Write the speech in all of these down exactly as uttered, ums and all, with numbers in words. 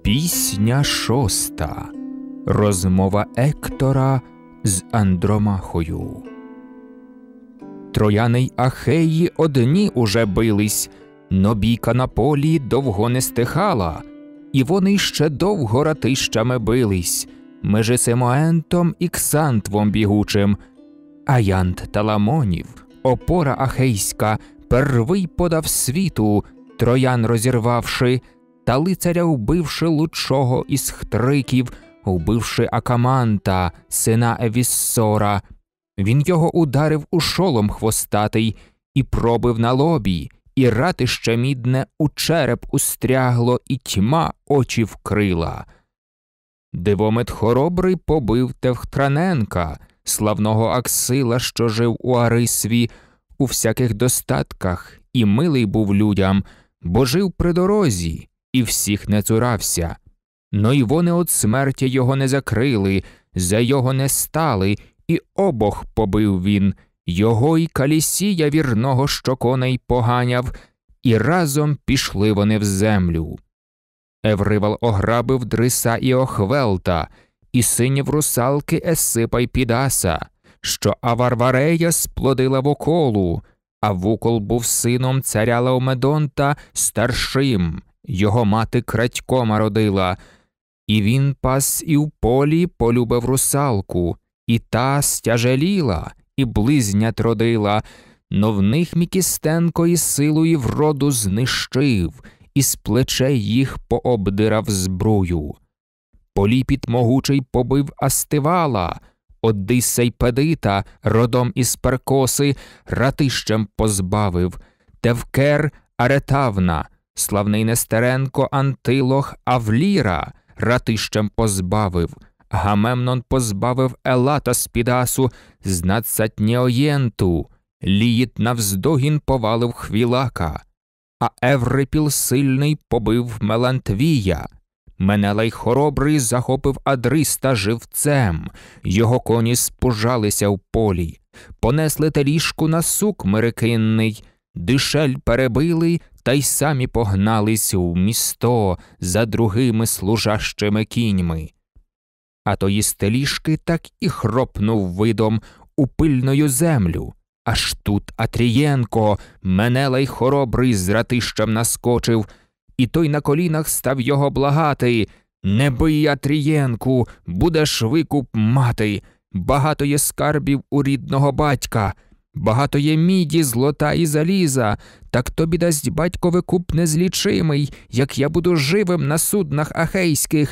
Пісня шоста. Розмова Ектора з Андромахою. Трояни й Ахеї одні уже бились, но бійка на полі довго не стихала, і вони ще довго ратищами бились, межи Семоентом і Ксантвом бігучим. Аянт Таламонів, опора ахейська, первий подав світу, троян розірвавши, та лицаря вбивши лучшого із хтриків, вбивши Акаманта, сина Евіссора. Він його ударив у шолом хвостатий і пробив на лобі, і ратище мідне у череп устрягло, і тьма очі вкрила. Дивомет хоробрий побив Тевхтраненка, славного Аксила, що жив у Арисві, у всяких достатках, і милий був людям, бо жив при дорозі, і всіх не цурався. Но й вони от смерті його не закрили, за його не стали, і обох побив він, його й Калісія вірного, що коней поганяв, і разом пішли вони в землю. Евривал ограбив Дриса і Охвелта, і синів русалки Есипа й Підаса, що Аварварея сплодила Воколу, а Вукол був сином царя Лаомедонта старшим, його мати крадькома родила. І він пас і в полі полюбив русалку, і та стяжеліла, і близнят родила, но в них Мікістенко і силу і вроду знищив, і з плечей їх пообдирав збрую. Поліпіт могучий побив Астивала, Одисей Педита, родом із Перкоси, ратищем позбавив, Тевкер Аретавна, славний Нестеренко Антилох Авліра, ратищем позбавив, Гамемнон позбавив Елата з Підасу, знадцятні Оєнту, Ліїт навздогін повалив Хвілака, а Еврипіл сильний побив Мелантвія. Менелай хоробрий захопив Адриста живцем, його коні спужалися в полі, понесли теліжку на сук мерекинний, дишель перебили, та й самі погнались в місто за другими служащими кіньми. А тої стеліжки так і хропнув видом у пильною землю. Аж тут Атрієнко, Менелай хоробрий з ратищем наскочив, і той на колінах став його благати: «Не бий, Атрієнку, будеш викуп мати, багато є скарбів у рідного батька, багато є міді, злота і заліза, так тобі дасть батько викуп незлічимий, як я буду живим на суднах ахейських».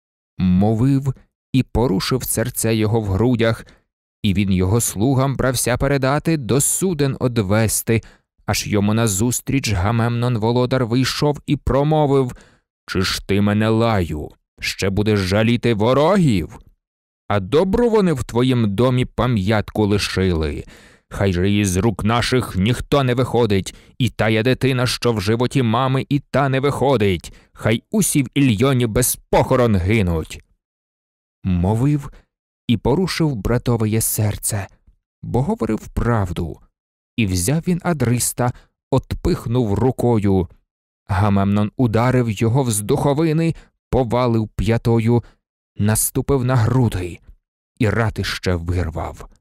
Мовив і порушив серце його в грудях, і він його слугам брався передати, до суден одвести, аж йому назустріч Гамемнон володар вийшов і промовив: «Чи ж ти мене, лаю, ще будеш жаліти ворогів? А добру вони в твоїм домі пам'ятку лишили. Хай же із рук наших ніхто не виходить, і тая дитина, що в животі мами, і та не виходить. Хай усі в Ільйоні без похорон гинуть». Мовив і порушив братовеє серце, бо говорив правду. І взяв він Адриста, отпихнув рукою. Гамемнон ударив його в здуховини, повалив п'ятою, наступив на груди і ратище вирвав.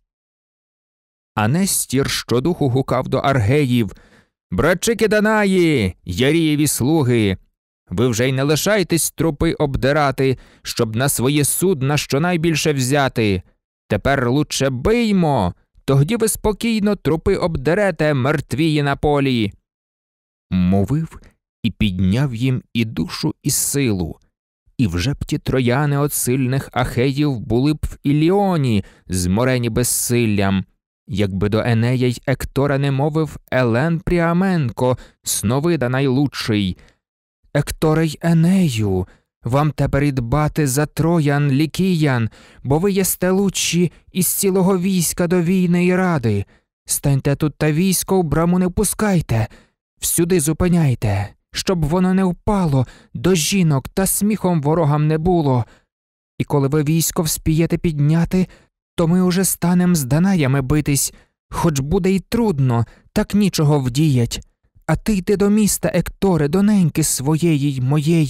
А Нестір щодуху гукав до аргеїв: «Братчики Данаї, Ярієві слуги, ви вже й не лишайтесь трупи обдирати, щоб на свої судна щонайбільше взяти. Тепер лучше биймо, тоді ви спокійно трупи обдерете, мертвії на полі». Мовив і підняв їм і душу, і силу. І вже б ті трояни от сильних ахеїв були б в Іліоні, зморені безсиллям, якби до Енея й Ектора не мовив Елен Пріаменко, сновида найлучший: «Екторе й Енею, вам тепер і дбати за троян, лікіян, бо ви єсте лучші із цілого війська до війни і ради. Станьте тут та військо в браму не впускайте, всюди зупиняйте, щоб воно не впало до жінок та сміхом ворогам не було. І коли ви військо вспієте підняти, то ми уже станем з Данаями битись, хоч буде й трудно, так нічого вдіять. А ти йди до міста, Екторе, до неньки своєї й моєї,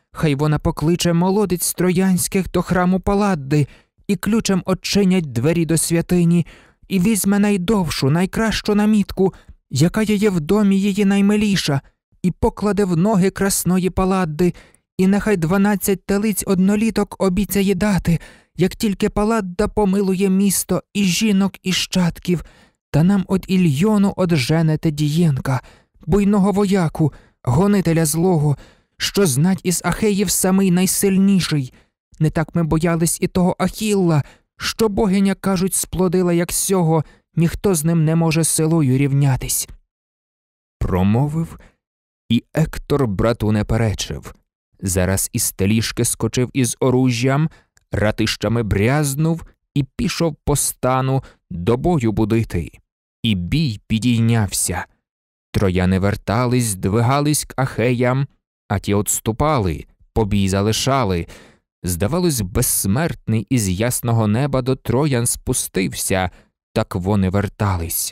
хай вона покличе молодиць троянських до храму Паллади і ключем odчинять двері до святині, і візьме найдовшу, найкращу намітку, яка є в домі її наймиліша, і покладе в ноги красної Паллади, і нехай дванадцять телиць одноліток обіцяє дати, як тільки Паллада помилує місто і жінок, і щадків, та нам од Ільйону одженете Дієнка, буйного вояку, гонителя злого, що знать із Ахеїв самий найсильніший. Не так ми боялись і того Ахілла, що богиня, кажуть, сплодила як сього, ніхто з ним не може силою рівнятись. Промовив, і Ектор брату не перечив. Зараз із теліжки скочив із оружжям, ратищами брязнув і пішов по стану до бою будити. І бій підійнявся. Трояни вертались, здвигались к Ахеям, а ті отступали, побій залишали. Здавалось, безсмертний із ясного неба до троян спустився, так вони вертались.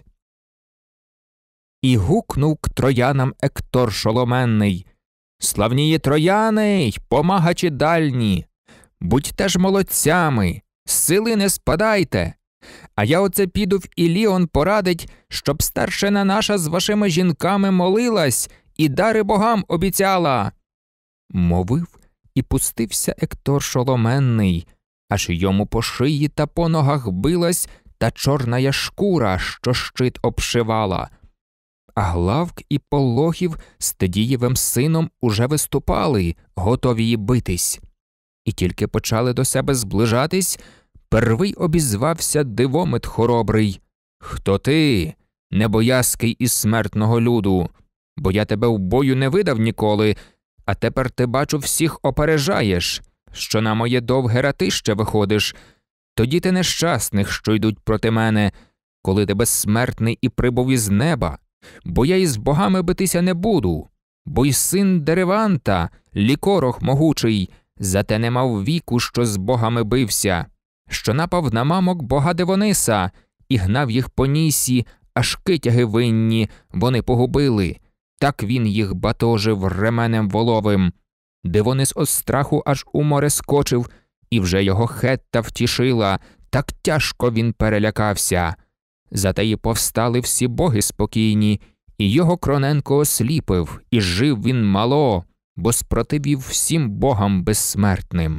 І гукнув к троянам Ектор шоломенний: «Славнії трояни, й помагачі дальні! Будьте ж молодцями, з сили не спадайте! А я оце піду в Іліон порадить, щоб старшина наша з вашими жінками молилась і дари богам обіцяла!» Мовив, і пустився Ектор шоломенний, аж йому по шиї та по ногах билась та чорная шкура, що щит обшивала. А Главк і Полохів з Тидієвим сином уже виступали, готові ї битись. І тільки почали до себе зближатись, первий обізвався Дивомит хоробрий: «Хто ти, небоязкий із смертного люду? Бо я тебе в бою не видав ніколи, а тепер ти, бачу, всіх опережаєш, що на моє довге ратище виходиш. Тоді ти нещасних, що йдуть проти мене, коли ти безсмертний і прибув із неба. Бо я із богами битися не буду, бо й син Дереванта, лікорох могучий, зате не мав віку, що з богами бився, що напав на мамок бога Девониса і гнав їх по нісі, аж китяги винні вони погубили. Так він їх батожив ременем воловим. Девонис от страху аж у море скочив, і вже його хетта втішила, так тяжко він перелякався. Зате й повстали всі боги спокійні, і його Кроненко осліпив, і жив він мало, бо спротивів всім богам безсмертним.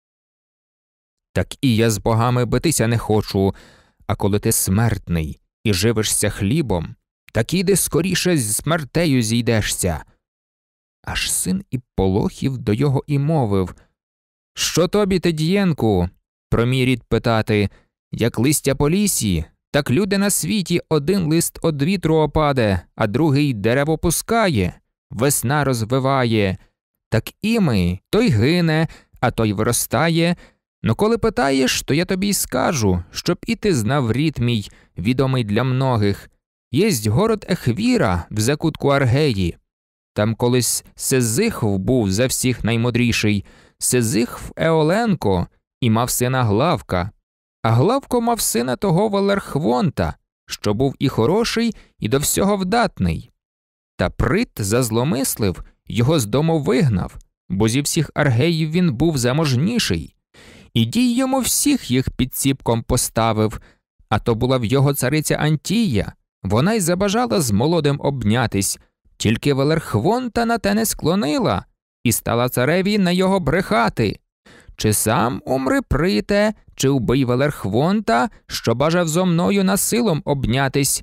Так і я з богами битися не хочу, а коли ти смертний і живишся хлібом, так іди скоріше з смертею зійдешся. Аж син і Полохів до його і мовив: «Що тобі, Тидієнку, про мій рід питати? Як листя по лісі, так люди на світі один лист од вітру опаде, а другий дерево пускає, весна розвиває. Так і ми, той гине, а той виростає. Но коли питаєш, то я тобі й скажу, щоб і ти знав рід мій, відомий для многих. Єсть город Ехвіра в закутку Аргеї. Там колись Сезихв був за всіх наймудріший, Сезихв Еоленко, і мав сина Главка. А Главко мав сина того Велерхвонта, що був і хороший, і до всього вдатний. Та Прит зазломислив, його з дому вигнав, бо зі всіх аргеїв він був заможніший. І дій йому всіх їх під ціпком поставив, а то була в його цариця Антія, вона й забажала з молодим обнятись, тільки Велерхвонта на те не склонила, і стала цареві на його брехати. Чи сам умри, Прите, чи вбий Велерхвонта, що бажав зо мною насилом обнятись?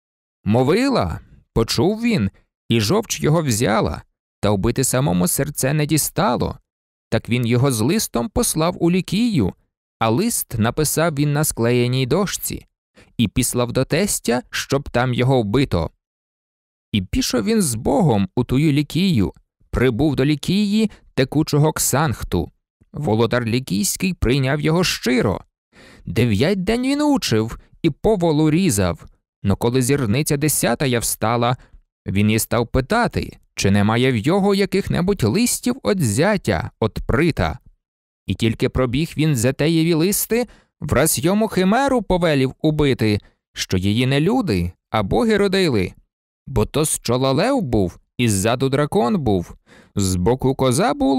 Мовила, почув він, і жовч його взяла, та вбити самому серце не дістало. Так він його з листом послав у Лікію, а лист написав він на склеєній дошці, і післав до тестя, щоб там його вбито. І пішов він з Богом у тую Лікію, прибув до Лікії текучого Ксанхту. Володар Лікійський прийняв його щиро. Дев'ять день він учив і по волу різав, но коли зірниця десятая встала, він і став питати, чи немає в його яких-небудь листів од зятя, од Прита. І тільки пробіг він Зетеєві листи, враз йому химеру повелів убити, що її не люди, а боги родили. Бо то з чола лев був, і ззаду дракон був, збоку коза була,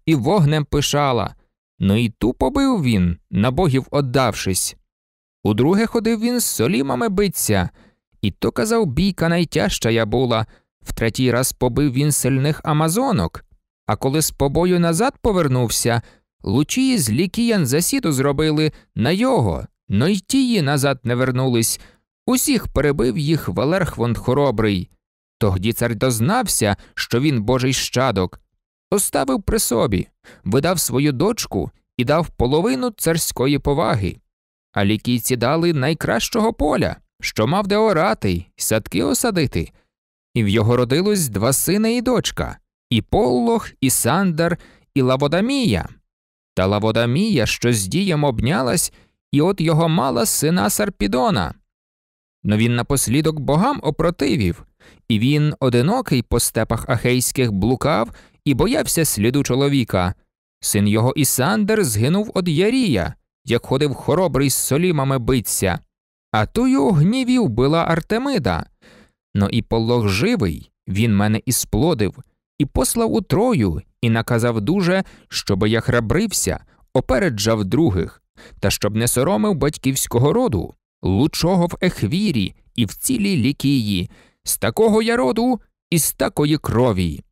і вогнем пишала. Ну і ту побив він, на богів оддавшись. Удруге ходив він з солімами биться, і то, казав, бійка найтяжча я була. В третій раз побив він сильних амазонок, а коли з побою назад повернувся, лучії з лікіян засіду зробили на його, но й тії назад не вернулись. Усіх перебив їх Велерхвонд хоробрий. Тогді цар дознався, що він божий щадок. Оставив при собі, видав свою дочку і дав половину царської поваги. А лікійці дали найкращого поля, що мав де орати й садки осадити. І в його родилось два сини і дочка – і Поллох, і Сандар, і Лаводамія. Та Лаводамія, що з дієм обнялась, і от його мала сина Сарпідона. Но він напослідок богам опротивів, і він одинокий по степах ахейських блукав і боявся сліду чоловіка. Син його Ісандер згинув од Ярія, як ходив хоробрий з солімами биться. А тую гнівів била Артемида. Но і Поллох живий, він мене і сплодив, і послав у Трою, і наказав дуже, щоби я храбрився, опереджав других, та щоб не соромив батьківського роду, лучого в Ехвірі і в цілій Лікії, з такого я роду і з такої крові.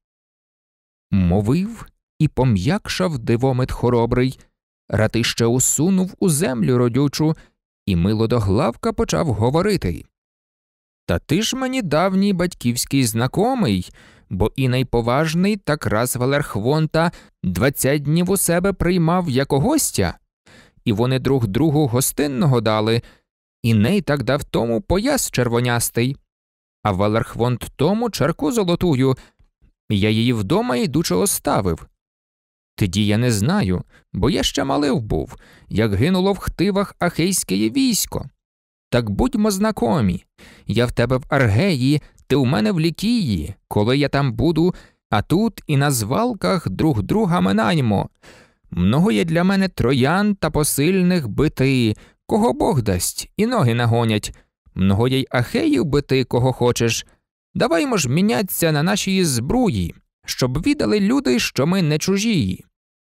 Мовив і пом'якшав Дивомид хоробрий, ратище усунув у землю родючу, і милодоглавка почав говорити. Та ти ж мені давній батьківський знакомий, бо і найповажний так раз Велерхвонта двадцять днів у себе приймав як гостя, і вони друг другу гостинного дали, і ней так дав тому пояс червонястий, а Велерхвонт тому чарку золотую, я її вдома йдучи оставив. Тоді я не знаю, бо я ще малив був, як гинуло в хтивах ахейське військо. Так будьмо знакомі, я в тебе в Аргеї, ти у мене в Лікії, коли я там буду, а тут і на звалках друг друга минаймо. Много є для мене троян та посильних бити, кого Бог дасть, і ноги нагонять. Много є й ахеїв бити, кого хочеш. Даваймо ж міняться на нашій збруї, щоб відали люди, що ми не чужі.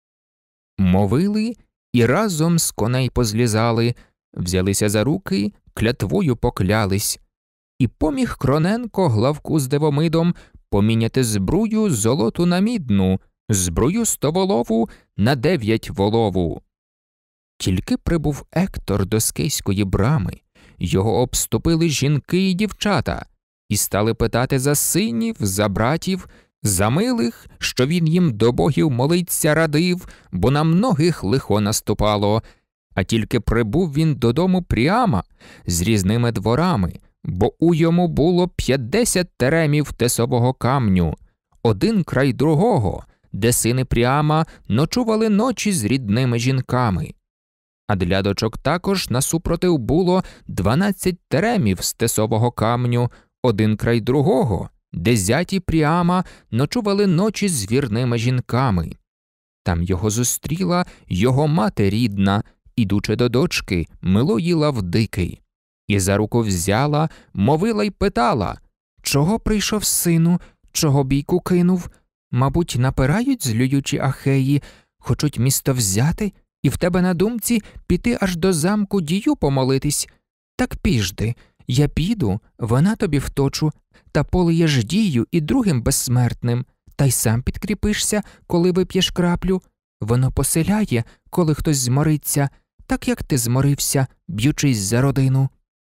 Мовили і разом з коней позлізали, взялися за руки, клятвою поклялись. І поміг Кроненко главку з Девомидом поміняти збрую золоту на мідну, збрую стоволову на дев'ять волову. Тільки прибув Ектор до скейської брами, його обступили жінки і дівчата, і стали питати за синів, за братів, за милих, що він їм до богів молиться радив, бо на многих лихо наступало. А тільки прибув він додому Пріама з різними дворами, бо у йому було п'ятдесят теремів тесового камню, один край другого, де сини Пріама ночували ночі з рідними жінками. А для дочок також насупротив було дванадцять теремів з тесового камню, один край другого, де зяті Пріама ночували ночі з вірними жінками. Там його зустріла його мати рідна, ідучи до дочки, милої Лавдики. І за руку взяла, мовила й питала: «Чого прийшов, сину, чого бійку кинув? Мабуть, напирають злюючі ахеї, хочуть місто взяти, і в тебе на думці піти аж до замку дію помолитись? Так піжди, я піду, вона тобі вточу, та полиєш дію і другим безсмертним, та й сам підкріпишся, коли вип'єш краплю. Воно поселяє, коли хтось змориться, так як ти зморився, б'ючись за родину».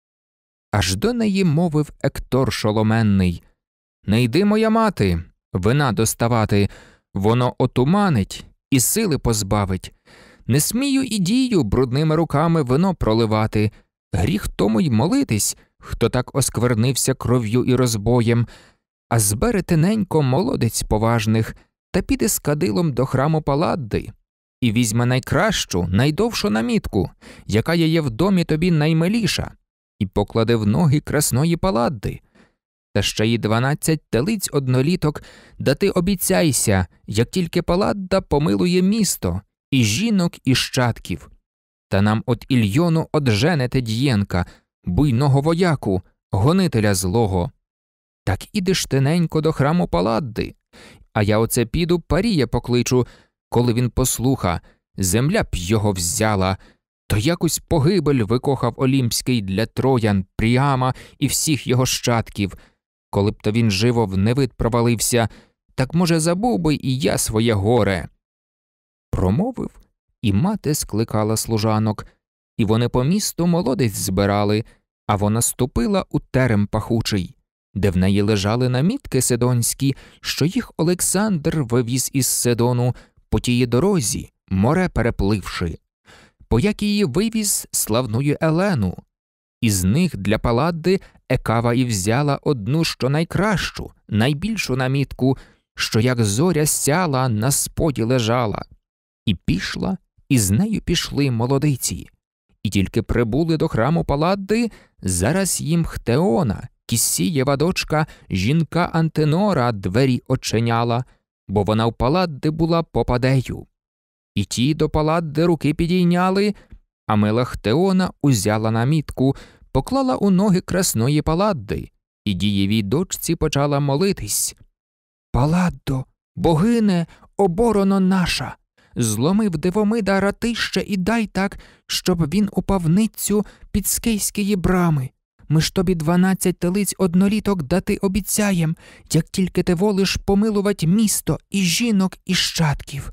Аж до неї мовив Ектор шоломенний: «Не йди, моя мати, вина доставати, воно отуманить і сили позбавить. Не смію і дію брудними руками вино проливати, гріх тому й молитись, хто так осквернився кров'ю і розбоєм. А збери тиненько молодець поважних, та піде з кадилом до храму Палладди, і візьме найкращу, найдовшу намітку, яка є в домі тобі наймиліша, і покладе в ноги красної Палладди. Та ще й дванадцять телиць одноліток, да ти обіцяйся, як тільки Палладда помилує місто, і жінок, і щадків. Та нам от Ільйону одженете дієнка, буйного вояку, гонителя злого. Так ідеш тиненько до храму Палладди, а я оце піду Парія покличу, коли він послуха, земля б його взяла, то якось погибель викохав Олімпський для троян, Пріама і всіх його щадків. Коли б то він живо в невид провалився, так, може, забув би і я своє горе. Промовив, і мати скликала служанок, і вони по місту молодець збирали, а вона ступила у терем пахучий, де в неї лежали намітки сидонські, що їх Олександр вивіз із Сидону по тієї дорозі, море перепливши, по як її вивіз славную Елену. Із них для Паллади Екава і взяла одну, що найкращу, найбільшу намітку, що як зоря сяла, на споді лежала. І пішла, і з нею пішли молодиці. І тільки прибули до храму Паллади, зараз їм Хтеона, Кіссієва дочка, жінка Антенора, двері очиняла, бо вона в Паллади була попадею. І ті до Паллади руки підійняли, а мила Хтеона узяла намітку, поклала у ноги красної Паллади, і дієвій дочці почала молитись. «Палладо, богине, обороно наша, зломив Дивомида ратище і дай так, щоб він упав ницю під скейської брами. Ми ж тобі дванадцять телиць одноліток дати обіцяєм, як тільки ти волиш помилувать місто і жінок, і щадків».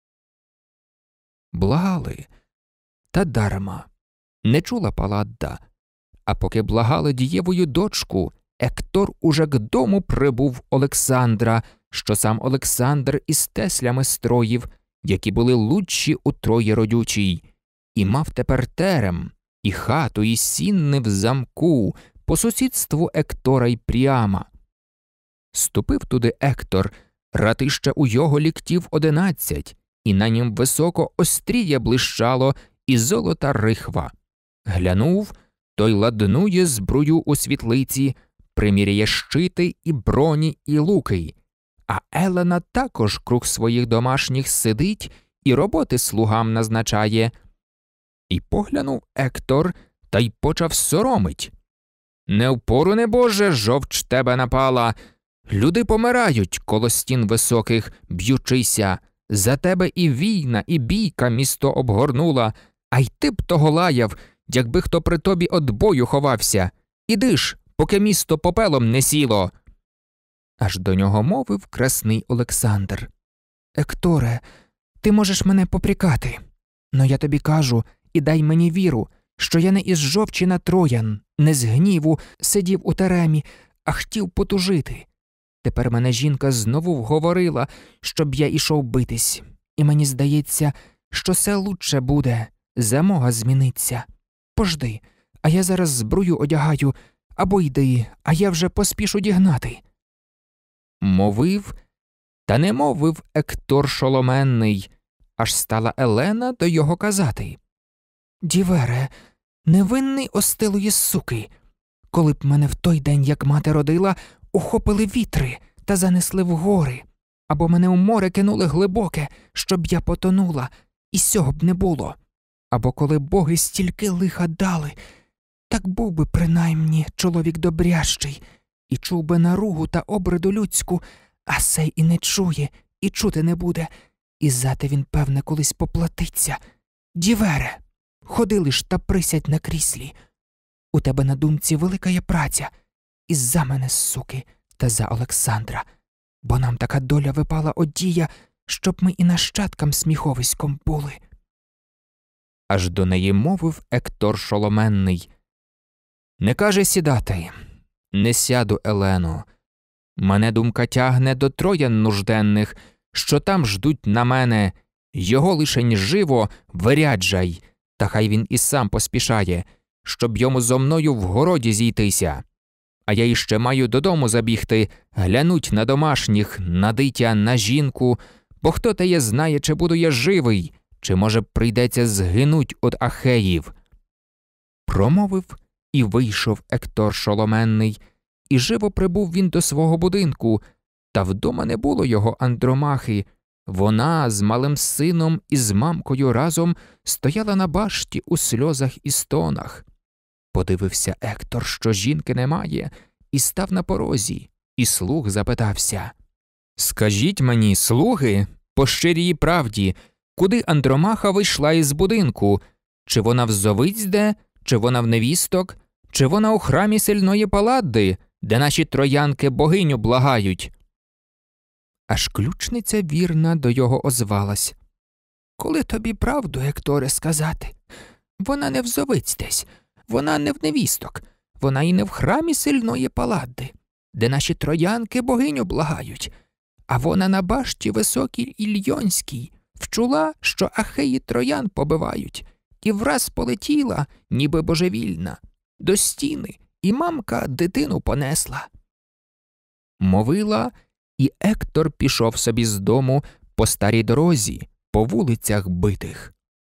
Благали, та дарма. Не чула Палладда. А поки благали дієвою дочку, Ектор уже к дому прибув Олександра, що сам Олександр із теслями строїв, які були лучші у Трої родючій, і мав тепер терем, і хату, і сінни в замку, по сусідству Ектора й Пріама. Ступив туди Ектор, ратище у його ліктів одинадцять, і на нім високо остріє блищало, і золота рихва. Глянув, той ладнує зброю у світлиці, приміряє щити і броні, і луки. А Елена також круг своїх домашніх сидить і роботи слугам назначає. І поглянув Ектор, та й почав соромить. «Не впору, небоже, жовч тебе напала! Люди помирають коло стін високих, б'ючися. За тебе і війна, і бійка місто обгорнула, а й ти б того лаяв, якби хто при тобі од бою ховався. Іди ж, поки місто попелом не сіло». Аж до нього мовив красний Олександр. «Екторе, ти можеш мене попрікати, но я тобі кажу, і дай мені віру, що я не із жовчі на троян, не з гніву сидів у теремі, а хотів потужити. Тепер мене жінка знову вговорила, щоб я ішов битись, і мені здається, що все лучше буде, замога зміниться. Пожди, а я зараз зброю одягаю, або йди, а я вже поспішу дігнати». Мовив, та не мовив Ектор шоломенний, аж стала Елена до його казати. «Дівере, невинний остилої суки, коли б мене в той день, як мати родила, ухопили вітри та занесли в гори, або мене у море кинули глибоке, щоб я потонула, і сього б не було. Або коли боги стільки лиха дали, так був би принаймні чоловік добрящий, і чув би наругу та обриду людську, а сей і не чує, і чути не буде, і зате він, певне, колись поплатиться. Дівере, ходи лиш та присядь на кріслі. У тебе на думці велика є праця, і за мене, суки, та за Олександра, бо нам така доля випала одія, щоб ми і нащадкам сміховиськом були». Аж до неї мовив Ектор шоломенний. «Не каже сідати, не сяду, Елено. Мене думка тягне до троян нужденних, що там ждуть на мене. Його лишень живо виряджай, та хай він і сам поспішає, щоб йому зо мною в городі зійтися. А я іще маю додому забігти, глянуть на домашніх, на дитя, на жінку, бо хто теє знає, чи буду я живий, чи, може, прийдеться згинуть од Ахеїв». Промовив і вийшов Ектор шоломенний, і живо прибув він до свого будинку, та вдома не було його Андромахи. Вона з малим сином і з мамкою разом стояла на башті у сльозах і стонах. Подивився Ектор, що жінки немає, і став на порозі, і слуг запитався. «Скажіть мені, слуги, по щирій правді, куди Андромаха вийшла із будинку? Чи вона в зовиць де, чи вона в невісток, чи вона у храмі сильної Паллади, де наші троянки богиню благають?» Аж ключниця вірна до його озвалась. «Коли тобі правду, Гекторе, сказати? Вона не в зовиць десь, вона не в невісток, вона і не в храмі сильної Паллади, де наші троянки богиню благають, а вона на башті високій Ільйонській вчула, що ахеї троян побивають, і враз полетіла, ніби божевільна, до стіни, і мамка дитину понесла». Мовила, і Ектор пішов собі з дому по старій дорозі, по вулицях битих.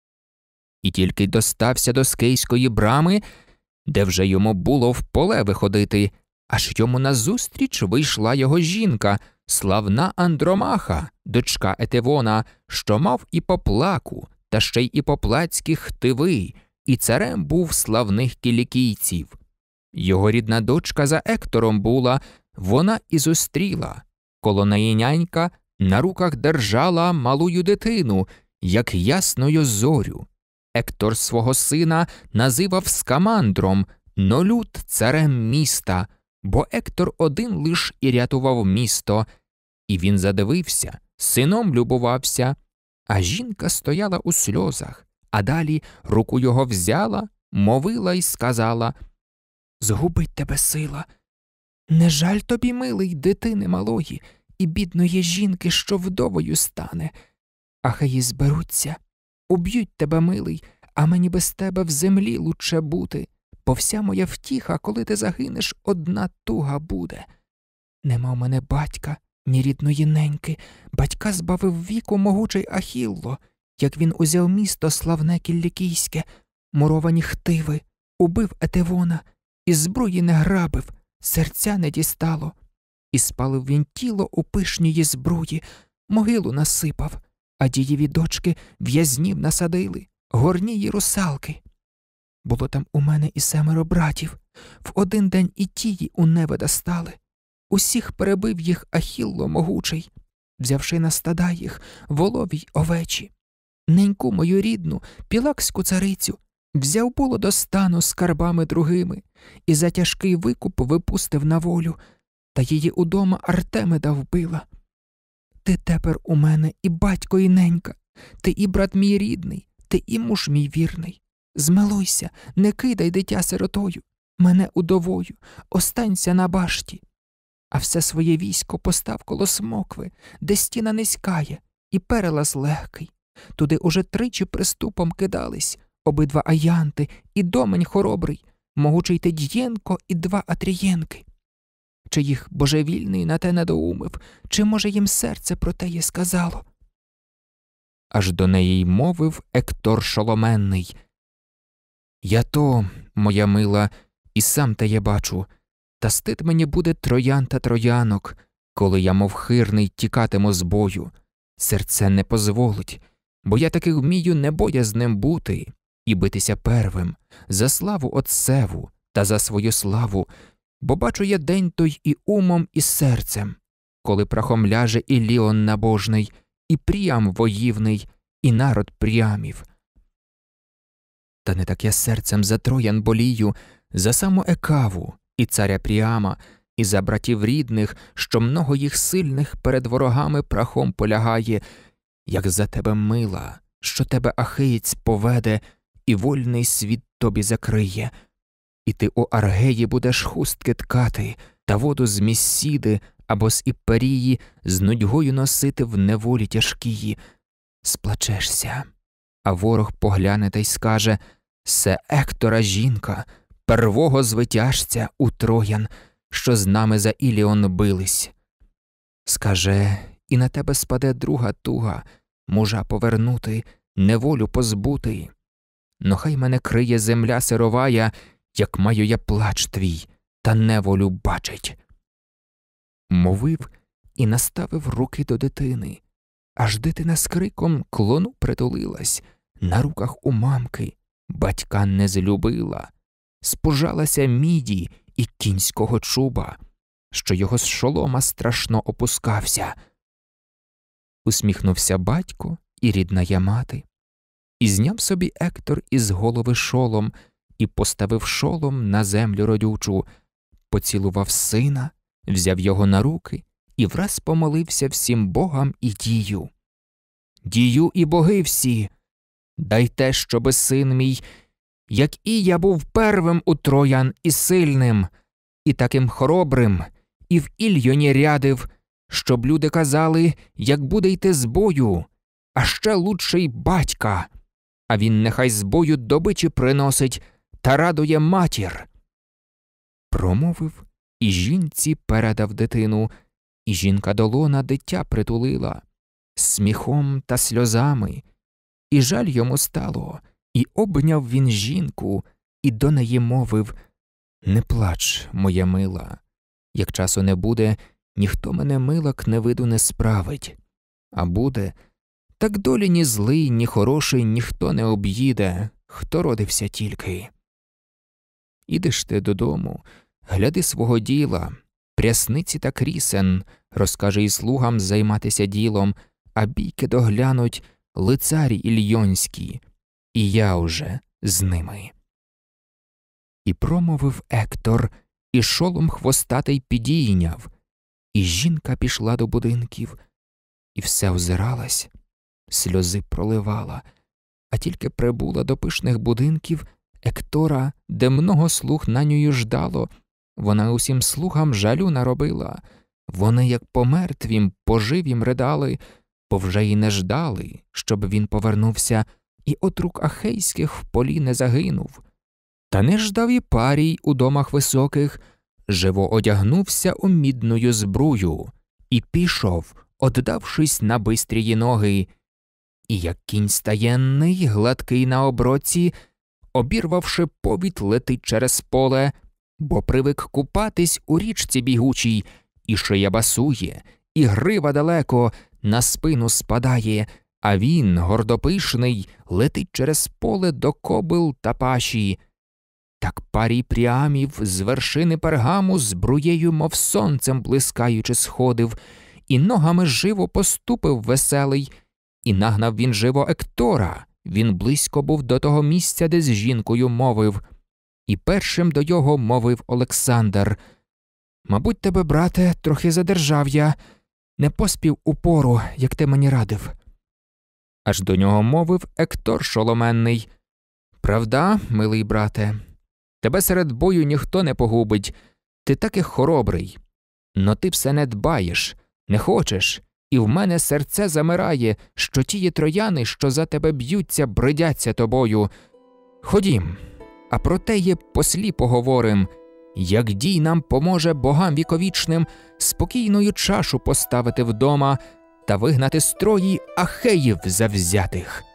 І тільки достався до Скейської брами, де вже йому було в поле виходити, аж йому назустріч вийшла його жінка, славна Андромаха, дочка Етевона, що мав і поплаку, та ще й і поплацькі хтиви, і царем був славних кілікійців. Його рідна дочка за Ектором була, вона і зустріла. Коло неї нянька на руках держала малую дитину, як ясною зорю. Ектор свого сина називав Скамандром, но люд царем міста, бо Ектор один лиш і рятував місто. І він задивився, сином любувався, а жінка стояла у сльозах, а далі руку його взяла, мовила й сказала: «Згубить тебе сила. Не жаль тобі, милий, дитини малої і бідної жінки, що вдовою стане. Ахеї зберуться, уб'ють тебе, милий, а мені без тебе в землі лучше бути, бо вся моя втіха, коли ти загинеш, одна туга буде. Нема в мене батька, ні рідної неньки, батька збавив віку могучий Ахілло, як він узяв місто славне кіллікійське, муровані хтиви, убив Етевона, і зброї не грабив, серця не дістало. І спалив він тіло у пишній збруї, могилу насипав, а дієві дочки в'язнів насадили, горнії русалки. Було там у мене і семеро братів, в один день і тії у невида стали. Усіх перебив їх Ахілло могучий, взявши на стада їх волові й овечі. Неньку мою рідну, пілакську царицю, взяв було до стану скарбами другими, і за тяжкий викуп випустив на волю, та її удома Артемида вбила. Ти тепер у мене і батько, і ненька, ти і брат мій рідний, ти і муж мій вірний. Змилуйся, не кидай дитя сиротою, мене удовою, останься на башті. А все своє військо постав коло смокви, де стіна низькає, і перелаз легкий. Туди уже тричі приступом кидались обидва аянти і домень хоробрий, могучий Тедієнко і два Атрієнки. Чи їх божевільний на те недоумив, чи, може, їм серце про теє сказало? Аж до неї й мовив Ектор шоломенний: «Я то, моя мила, і сам теє бачу, та стид мені буде троян та троянок, коли я, мов хирний, тікатиму з бою. Серце не позволить, бо я таки вмію небоязним бути і битися первим, за славу отцеву та за свою славу, бо бачу я день той і умом, і серцем, коли прахом ляже і Ліон набожний, і Пріам воївний, і народ Пріамів. Та не так я серцем за троян болію, за саму Екаву, і царя Пріама, і за братів рідних, що много їх сильних перед ворогами прахом полягає, як за тебе, мила, що тебе Ахеєць поведе, і вольний світ тобі закриє. І ти у Аргеї будеш хустки ткати, та воду з Міссіди або з Іпперії з нудьгою носити в неволі тяжкії. Сплачешся, а ворог погляне та й скаже: «Се Ектора жінка, первого звитяжця у троян, що з нами за Іліон бились». Скаже, і на тебе спаде друга туга, мужа повернути, неволю позбути. Но хай мене криє земля сировая, як маю я плач твій, та неволю бачить. Мовив і наставив руки до дитини, аж дитина з криком клону притулилась, на руках у мамки, батька не злюбила, спужалася міді і кінського чуба, що його з шолома страшно опускався. усміхнувся батько і рідная мати. І зняв собі Ектор із голови шолом, і поставив шолом на землю родючу, поцілував сина, взяв його на руки і враз помолився всім богам і дію. «Дію і боги всі, дайте, щоби син мій, як і я був первим у троян і сильним, і таким хоробрим, і в Ільйоні рядив, щоб люди казали, як буде йти з бою, а ще лучший батька, а він нехай з бою добичі приносить та радує матір». Промовив, і жінці передав дитину, і жінка до лона дитя притулила, сміхом та сльозами, і жаль йому стало, і обняв він жінку, і до неї мовив: «Не плач, моя мила, як часу не буде, ніхто мене милок не виду не справить, а буде, так долі ні злий, ні хороший ніхто не об'їде, хто родився тільки. Ідеш ти додому, гляди свого діла, прясниці та крісен, розкажи й слугам займатися ділом, а бійки доглянуть лицарі ільйонські, і я уже з ними». І промовив Ектор, і шолом хвостатий підійняв, і жінка пішла до будинків, і все озиралась, сльози проливала, а тільки прибула до пишних будинків Ектора, де много слуг на ню ждало, вона усім слугам жалю наробила. Вони, як по мертвім, по живім ридали, бо вже й не ждали, щоб він повернувся і от рук ахейських в полі не загинув. Та не ждав і Парій у домах високих, живо одягнувся у мідною збрую і пішов, оддавшись на бистрії ноги. І як кінь стаєнний, гладкий на оброці, обірвавши повід, летить через поле, бо привик купатись у річці бігучій, і шия басує, і грива далеко на спину спадає, а він, гордопишний, летить через поле до кобил та паші. Так Парій Пріамів з вершини Пергаму збруєю, мов сонцем блискаючи, сходив, і ногами живо поступив веселий, і нагнав він живо Ектора, він близько був до того місця, де з жінкою мовив. І першим до його мовив Олександр: «Мабуть, тебе, брате, трохи задержав я, не поспів у пору, як ти мені радив». Аж до нього мовив Ектор шоломенний: «Правда, милий брате, тебе серед бою ніхто не погубить, ти таки хоробрий. Но ти все не дбаєш, не хочеш, і в мене серце замирає, що тії трояни, що за тебе б'ються, бридяться тобою. Ходім, а про те є послі поговорим, як дій нам поможе богам віковічним спокійною чашу поставити вдома та вигнати строї ахеїв завзятих».